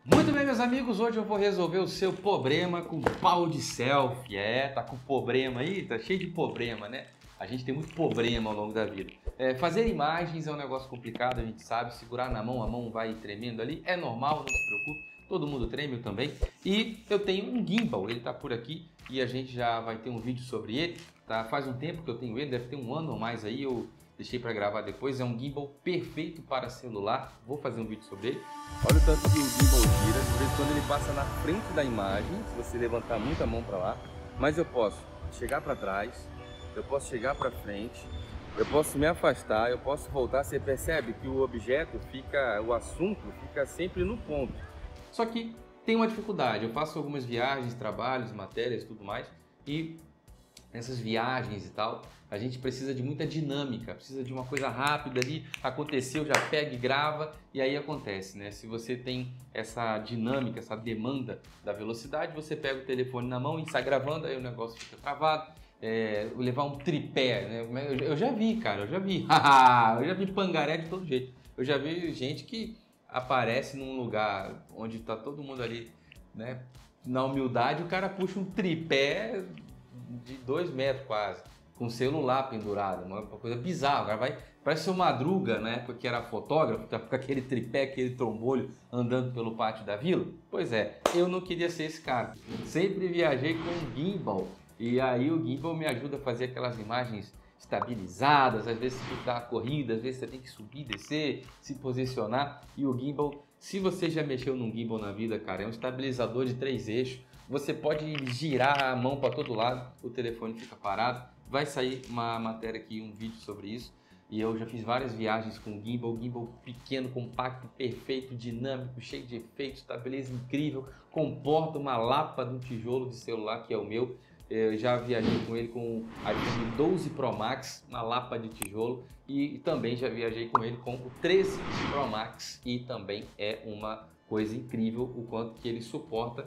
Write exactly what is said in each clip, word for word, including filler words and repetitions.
Muito bem, meus amigos, hoje eu vou resolver o seu problema com pau de selfie. É, tá com problema aí? Tá cheio de problema, né? A gente tem muito problema ao longo da vida. É, fazer imagens é um negócio complicado, a gente sabe. Segurar na mão, a mão vai tremendo ali. É normal, não se preocupe. Todo mundo treme, eu também. E eu tenho um gimbal, ele tá por aqui e a gente já vai ter um vídeo sobre ele. Tá? Faz um tempo que eu tenho ele, deve ter um ano ou mais aí. Eu deixei para gravar depois. É um gimbal perfeito para celular. Vou fazer um vídeo sobre ele. Olha o tanto que o gimbal gira. De vez em quando ele passa na frente da imagem, se você levantar muito a mão para lá. Mas eu posso chegar para trás, eu posso chegar para frente, eu posso me afastar, eu posso voltar. Você percebe que o objeto fica, o assunto fica sempre no ponto. Só que tem uma dificuldade. Eu faço algumas viagens, trabalhos, matérias, tudo mais, e nessas viagens e tal, a gente precisa de muita dinâmica, precisa de uma coisa rápida ali, aconteceu, já pega e grava, e aí acontece, né? Se você tem essa dinâmica, essa demanda da velocidade, você pega o telefone na mão e sai gravando, aí o negócio fica travado. É, levar um tripé, né? Eu já vi, cara, eu já vi, eu já vi pangaré de todo jeito. Eu já vi gente que aparece num lugar onde tá todo mundo ali, né? Na humildade, o cara puxa um tripé de dois metros quase, com celular pendurado, uma coisa bizarra. O cara vai, parece o Madruga, né? Porque era fotógrafo, tá com aquele tripé, aquele trombolho andando pelo pátio da vila. Pois é, eu não queria ser esse cara. Sempre viajei com um gimbal e aí o gimbal me ajuda a fazer aquelas imagens estabilizadas. Às vezes você tem que dar uma corrida, às vezes você tem que subir, descer, se posicionar. E o gimbal, se você já mexeu num gimbal na vida, cara, é um estabilizador de três eixos. Você pode girar a mão para todo lado, o telefone fica parado. Vai sair uma matéria aqui, um vídeo sobre isso. E eu já fiz várias viagens com gimbal, gimbal pequeno, compacto, perfeito, dinâmico, cheio de efeitos, estabiliza incrível, comporta uma lapa de um tijolo de celular que é o meu. Eu já viajei com ele com o iPhone doze Pro Max, uma lapa de tijolo, e também já viajei com ele com o treze Pro Max, e também é uma coisa incrível o quanto que ele suporta.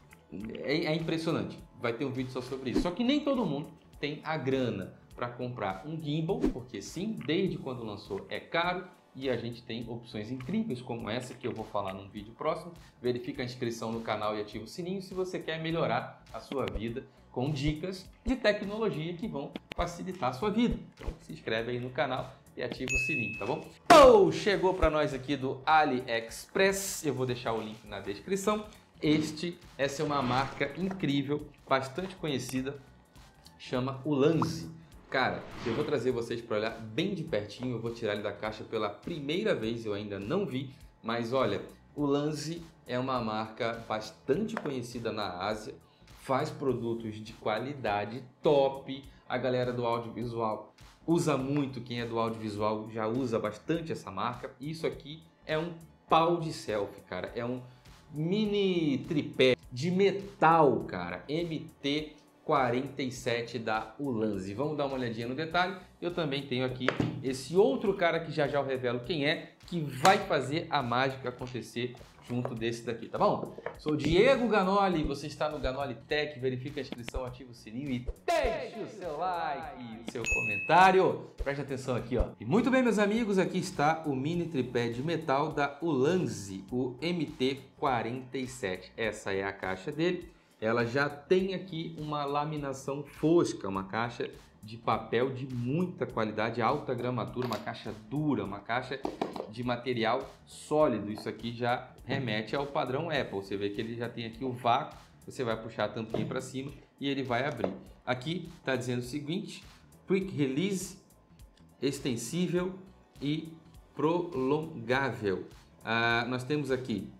É, é impressionante, vai ter um vídeo só sobre isso. Só que nem todo mundo tem a grana para comprar um gimbal, porque sim, desde quando lançou é caro, e a gente tem opções incríveis como essa que eu vou falar num vídeo próximo. Verifica a inscrição no canal e ativa o sininho se você quer melhorar a sua vida com dicas de tecnologia que vão facilitar a sua vida. Então se inscreve aí no canal e ativa o sininho, tá bom? Oh, chegou para nós aqui do AliExpress, eu vou deixar o link na descrição. Este, essa é uma marca incrível, bastante conhecida, chama Ulanzi. Cara, eu vou trazer vocês para olhar bem de pertinho, eu vou tirar ele da caixa pela primeira vez, eu ainda não vi, mas olha, Ulanzi é uma marca bastante conhecida na Ásia, faz produtos de qualidade top, a galera do audiovisual usa muito, quem é do audiovisual já usa bastante essa marca. Isso aqui é um pau de selfie, cara, é um mini tripé de metal, cara, M T quarenta e sete da Ulanzi. Vamos dar uma olhadinha no detalhe. Eu também tenho aqui esse outro cara que já já eu revelo quem é, que vai fazer a mágica acontecer junto desse daqui, tá bom? Sou Diego Ganoli, você está no Ganoli Tech, verifica a inscrição, ativa o sininho e deixe o seu like e o seu comentário. Preste atenção aqui, ó. E muito bem, meus amigos, aqui está o mini tripé de metal da Ulanzi, o M T quarenta e sete. Essa é a caixa dele. Ela já tem aqui uma laminação fosca, uma caixa de papel de muita qualidade, alta gramatura, uma caixa dura, uma caixa de material sólido. Isso aqui já remete ao padrão Apple. Você vê que ele já tem aqui o vácuo, você vai puxar a tampinha para cima e ele vai abrir. Aqui está dizendo o seguinte: Quick Release, extensível e prolongável. Ah, nós temos aqui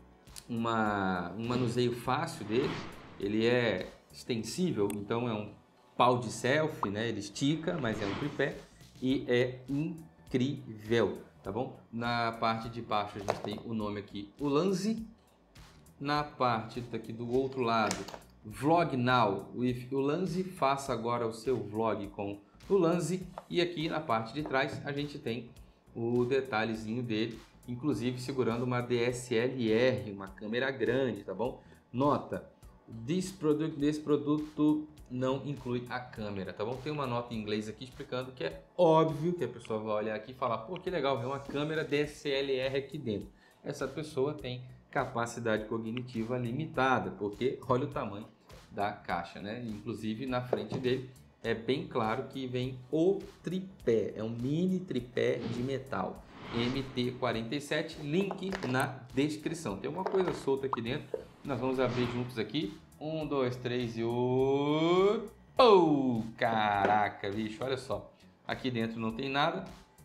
Uma, um manuseio fácil dele, ele é extensível, então é um pau de selfie, né? Ele estica, mas é um tripé e é incrível, tá bom? Na parte de baixo a gente tem o nome aqui, Ulanzi. Na parte daqui do outro lado, Vlog Now with Ulanzi, faça agora o seu vlog com Ulanzi. E aqui na parte de trás a gente tem o detalhezinho dele, inclusive segurando uma D S L R, uma câmera grande, tá bom? Nota, this product, desse produto não inclui a câmera, tá bom? Tem uma nota em inglês aqui explicando que é óbvio que a pessoa vai olhar aqui e falar, pô, que legal ver uma câmera D S L R aqui dentro. Essa pessoa tem capacidade cognitiva limitada, porque olha o tamanho da caixa, né? Inclusive na frente dele é bem claro que vem o tripé, é um mini tripé de metal M T quarenta e sete, link na descrição. Tem uma coisa solta aqui dentro, nós vamos abrir juntos aqui. Um, dois, três e o... Oh, caraca, bicho, olha só. Aqui dentro não tem nada.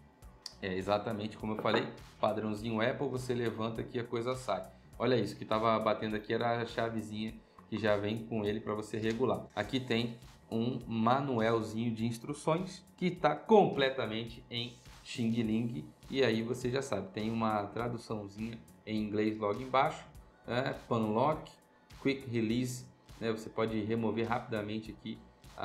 É exatamente como eu falei, padrãozinho Apple, você levanta aqui a coisa sai. Olha isso, que estava batendo aqui era a chavezinha que já vem com ele para você regular. Aqui tem um manualzinho de instruções que está completamente em Xing Ling. E aí você já sabe, tem uma traduçãozinha em inglês logo embaixo. É, Panlock, Quick Release, né? Você pode remover rapidamente aqui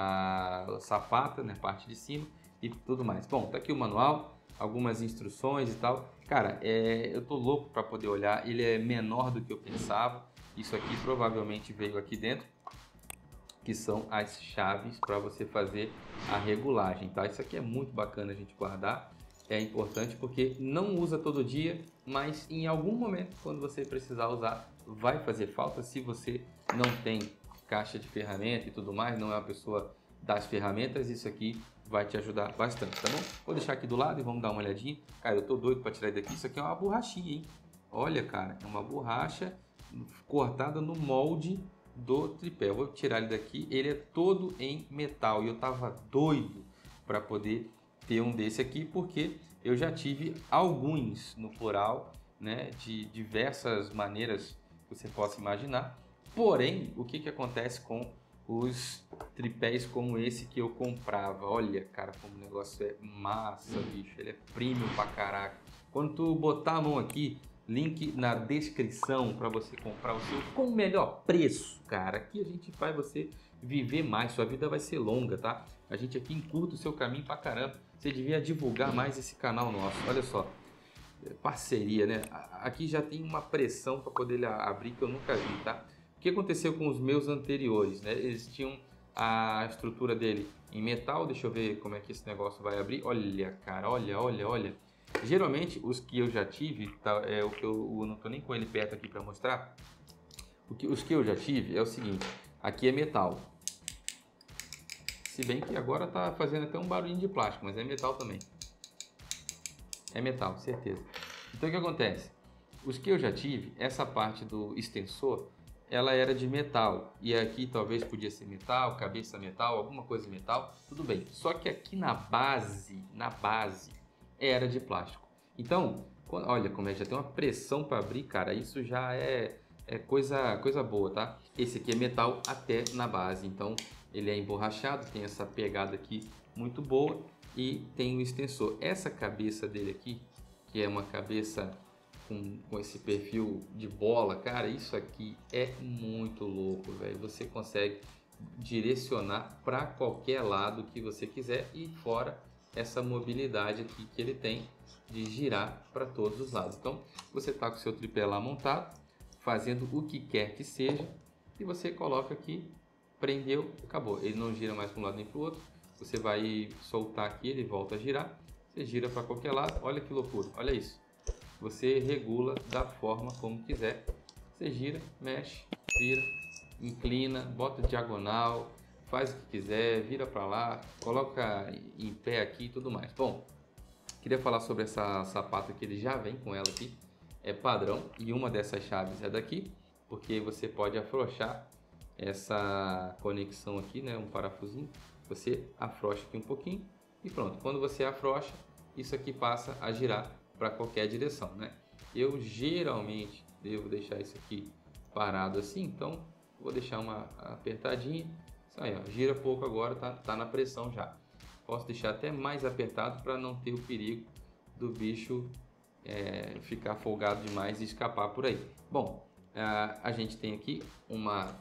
a sapata, né? Parte de cima e tudo mais. Bom, tá aqui o manual, algumas instruções e tal. Cara, é, eu tô louco para poder olhar. Ele é menor do que eu pensava. Isso aqui provavelmente veio aqui dentro, que são as chaves para você fazer a regulagem, tá? Isso aqui é muito bacana a gente guardar. É importante porque não usa todo dia, mas em algum momento, quando você precisar usar, vai fazer falta. Se você não tem caixa de ferramenta e tudo mais, não é uma pessoa das ferramentas, isso aqui vai te ajudar bastante, tá bom? Vou deixar aqui do lado e vamos dar uma olhadinha. Cara, eu tô doido para tirar daqui. Isso aqui é uma borrachinha, hein? Olha, cara, é uma borracha cortada no molde do tripé. Eu vou tirar ele daqui. Ele é todo em metal e eu tava doido para poder ter um desse aqui, porque eu já tive alguns no plural, né, de diversas maneiras que você possa imaginar. Porém, o que que acontece com os tripés como esse que eu comprava? Olha, cara, como o negócio é massa, bicho. Ele é premium pra caraca. Quando tu botar a mão aqui, link na descrição para você comprar o seu com o melhor preço, cara. Aqui a gente faz você viver mais, sua vida vai ser longa, tá? A gente aqui encurta o seu caminho pra caramba. Você devia divulgar mais esse canal nosso. Olha só, parceria, né? Aqui já tem uma pressão para poder abrir que eu nunca vi, tá? O que aconteceu com os meus anteriores, né? Eles tinham a estrutura dele em metal. Deixa eu ver como é que esse negócio vai abrir. Olha, cara, olha, olha, olha. Geralmente os que eu já tive, tá, é o que eu, eu não tô nem com ele perto aqui para mostrar. O que, os que eu já tive é o seguinte: aqui é metal. Se bem que agora tá fazendo até um barulhinho de plástico, mas é metal também. É metal, certeza. Então o que acontece? Os que eu já tive, essa parte do extensor, ela era de metal. E aqui talvez podia ser metal, cabeça metal, alguma coisa de metal, tudo bem. Só que aqui na base, na base, era de plástico. Então, olha como é que já tem uma pressão para abrir, cara. Isso já é, é coisa, coisa boa, tá? Esse aqui é metal até na base, então ele é emborrachado, tem essa pegada aqui muito boa e tem o extensor. Essa cabeça dele aqui, que é uma cabeça com, com esse perfil de bola, cara, isso aqui é muito louco, velho. Você consegue direcionar para qualquer lado que você quiser e fora essa mobilidade aqui que ele tem de girar para todos os lados. Então você está com o seu tripé lá montado, fazendo o que quer que seja, e você coloca aqui, prendeu, acabou. Ele não gira mais para um lado nem para o outro. Você vai soltar aqui, ele volta a girar. Você gira para qualquer lado. Olha que loucura, olha isso. Você regula da forma como quiser. Você gira, mexe, vira, inclina, bota diagonal, faz o que quiser, vira para lá, coloca em pé aqui e tudo mais. Bom, queria falar sobre essa sapata que ele já vem com ela aqui. É padrão e uma dessas chaves é daqui, porque você pode afrouxar essa conexão aqui, né, um parafusinho. Você afrouxa aqui um pouquinho e pronto. Quando você afrouxa, isso aqui passa a girar para qualquer direção, né? Eu geralmente devo deixar isso aqui parado assim, então vou deixar uma apertadinha. Isso aí, ó, gira pouco agora, tá, tá na pressão já. Posso deixar até mais apertado para não ter o perigo do bicho é, ficar folgado demais e escapar por aí. Bom, a, a gente tem aqui uma,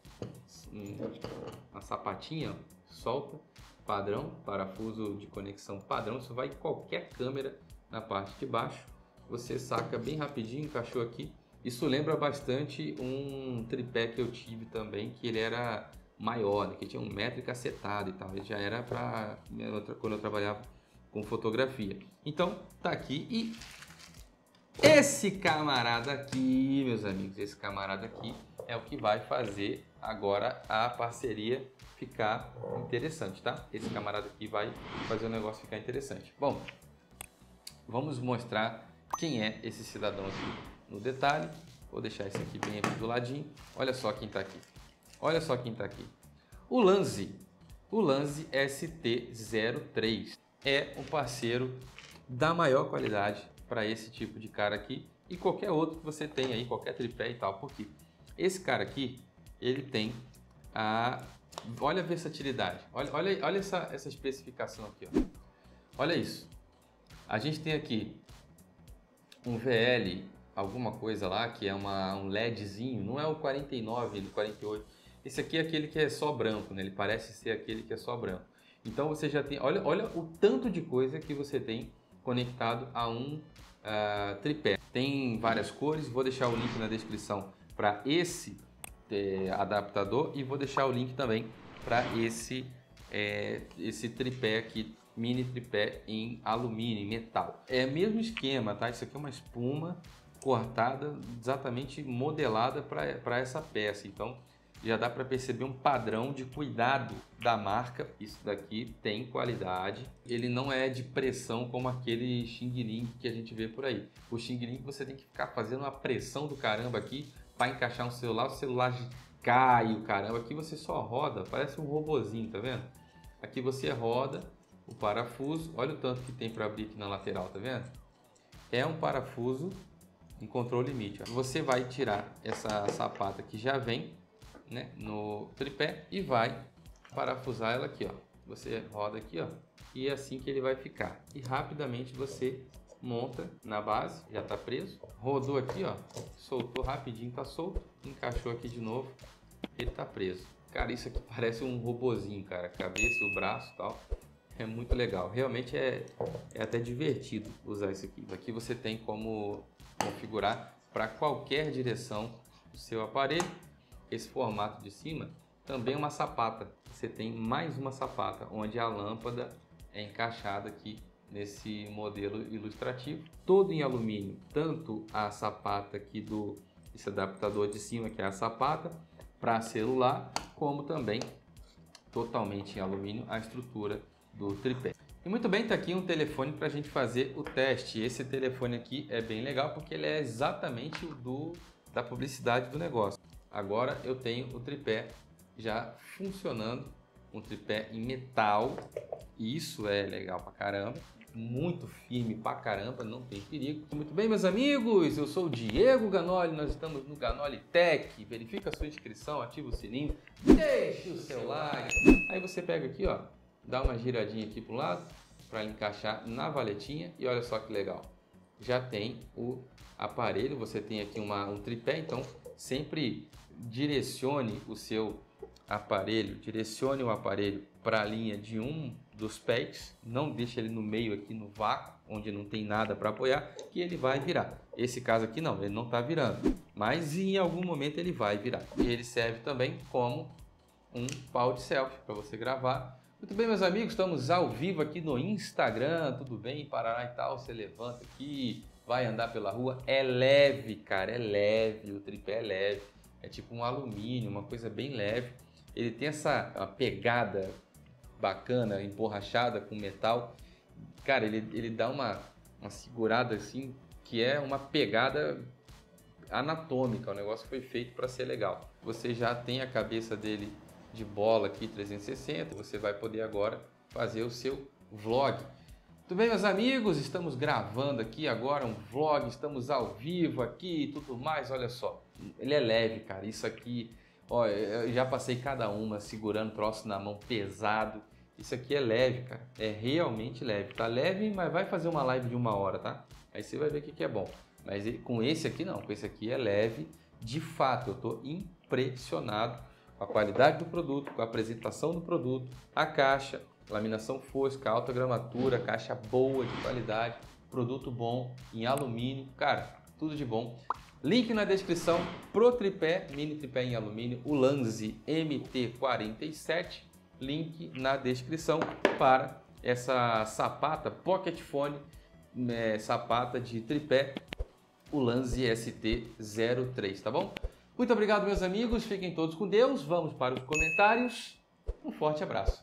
uma sapatinha, ó, solta, padrão, parafuso de conexão padrão. Isso vai em qualquer câmera na parte de baixo. Você saca bem rapidinho, encaixou aqui. Isso lembra bastante um tripé que eu tive também, que ele era maior, né? Que tinha um metro e cacetado e tal. Ele já era para quando eu trabalhava com fotografia. Então tá aqui e Esse camarada aqui, meus amigos, esse camarada aqui é o que vai fazer agora a parceria ficar interessante, tá? Esse camarada aqui vai fazer o negócio ficar interessante. Bom, vamos mostrar quem é esse cidadão aqui no detalhe. Vou deixar esse aqui bem aqui do ladinho. Olha só quem tá aqui. Olha só quem tá aqui. O Lanzi. O Lanzi S T zero três é um parceiro da maior qualidade para esse tipo de cara aqui e qualquer outro que você tenha aí, qualquer tripé e tal. Porque esse cara aqui, ele tem a... Olha a versatilidade. Olha, olha, olha essa, essa especificação aqui, ó. Olha isso. A gente tem aqui um V L, alguma coisa lá, que é uma, um LEDzinho. Não é o quarenta e nove, o quarenta e oito. Esse aqui é aquele que é só branco, né? Ele parece ser aquele que é só branco. Então você já tem... Olha, olha o tanto de coisa que você tem conectado a um uh, tripé. Tem várias cores, vou deixar o link na descrição para esse é, adaptador e vou deixar o link também para esse, é, esse tripé aqui, mini tripé em alumínio, em metal. É o mesmo esquema, tá? Isso aqui é uma espuma cortada, exatamente modelada para essa peça. Então já dá para perceber um padrão de cuidado da marca. Isso daqui tem qualidade. Ele não é de pressão como aquele Xing Ling que a gente vê por aí. O Xing Ling você tem que ficar fazendo uma pressão do caramba aqui para encaixar um celular. O celular cai, o caramba. Aqui você só roda, parece um robozinho, tá vendo? Aqui você roda o parafuso. Olha o tanto que tem para abrir aqui na lateral, tá vendo? É um parafuso em controle limite. Ó. Você vai tirar essa sapata que já vem, né, no tripé e vai parafusar ela aqui, ó. Você roda aqui, ó, e é assim que ele vai ficar. E rapidamente você monta na base, já tá preso. Rodou aqui, ó, soltou rapidinho, tá solto, encaixou aqui de novo, ele tá preso. Cara, isso aqui parece um robozinho, cara, a cabeça, o braço e tal. É muito legal, realmente é, é até divertido usar isso aqui. Aqui você tem como configurar para qualquer direção do seu aparelho. Esse formato de cima também é uma sapata. Você tem mais uma sapata, onde a lâmpada é encaixada aqui nesse modelo ilustrativo. Todo em alumínio, tanto a sapata aqui do esse adaptador de cima, que é a sapata, para celular, como também totalmente em alumínio a estrutura do tripé. E muito bem, tá aqui um telefone para a gente fazer o teste. Esse telefone aqui é bem legal porque ele é exatamente o do, da publicidade do negócio. Agora eu tenho o tripé já funcionando, um tripé em metal, e isso é legal pra caramba, muito firme pra caramba, não tem perigo. Muito bem, meus amigos, eu sou o Diego Ganoli, nós estamos no Ganoli Tech. Verifica a sua inscrição, ativa o sininho, deixe o seu like. Aí você pega aqui, ó, dá uma giradinha aqui pro lado para encaixar na valetinha e olha só que legal. Já tem o aparelho, você tem aqui uma, um tripé, então sempre direcione o seu aparelho, direcione o aparelho para a linha de um dos pés, não deixe ele no meio aqui no vácuo, onde não tem nada para apoiar, que ele vai virar. Esse caso aqui não, ele não está virando, mas em algum momento ele vai virar. E ele serve também como um pau de selfie para você gravar. Muito bem, meus amigos, estamos ao vivo aqui no Instagram, tudo bem, Paraná e tal, você levanta aqui, vai andar pela rua, é leve, cara, é leve, o tripé é leve. É tipo um alumínio, uma coisa bem leve. Ele tem essa uma pegada bacana, emborrachada com metal. Cara, ele, ele dá uma, uma segurada assim, que é uma pegada anatômica. O negócio foi feito para ser legal. Você já tem a cabeça dele de bola aqui, trezentos e sessenta. Você vai poder agora fazer o seu vlog. Tudo bem, meus amigos? Estamos gravando aqui agora um vlog, estamos ao vivo aqui e tudo mais. Olha só, ele é leve, cara. Isso aqui, ó, eu já passei cada uma segurando troço na mão pesado. Isso aqui é leve, cara. É realmente leve. Tá leve, mas vai fazer uma live de uma hora, tá? Aí você vai ver o que que é bom. Mas com esse aqui não, com esse aqui é leve. De fato, eu tô impressionado com a qualidade do produto, com a apresentação do produto, a caixa. Laminação fosca, alta gramatura, caixa boa, de qualidade, produto bom, em alumínio, cara, tudo de bom. Link na descrição pro tripé, mini tripé em alumínio, o Lanzi M T quarenta e sete. Link na descrição para essa sapata Pocket Phone, é, sapata de tripé o Lanze S T zero três, tá bom? Muito obrigado, meus amigos. Fiquem todos com Deus. Vamos para os comentários. Um forte abraço.